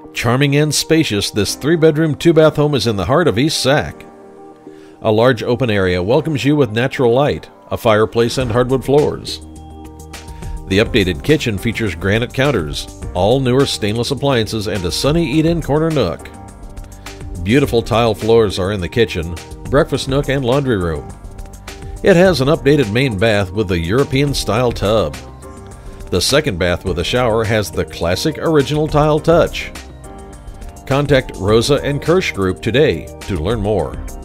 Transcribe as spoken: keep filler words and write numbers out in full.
Charming and spacious, this three-bedroom, two-bath home is in the heart of East Sac. A large open area welcomes you with natural light, a fireplace, and hardwood floors. The updated kitchen features granite counters, all newer stainless appliances, and a sunny eat-in corner nook. Beautiful tile floors are in the kitchen, breakfast nook, and laundry room. It has an updated main bath with a European-style tub. The second bath with a shower has the classic original tile touch. Contact Roza and Kirsch Group today to learn more.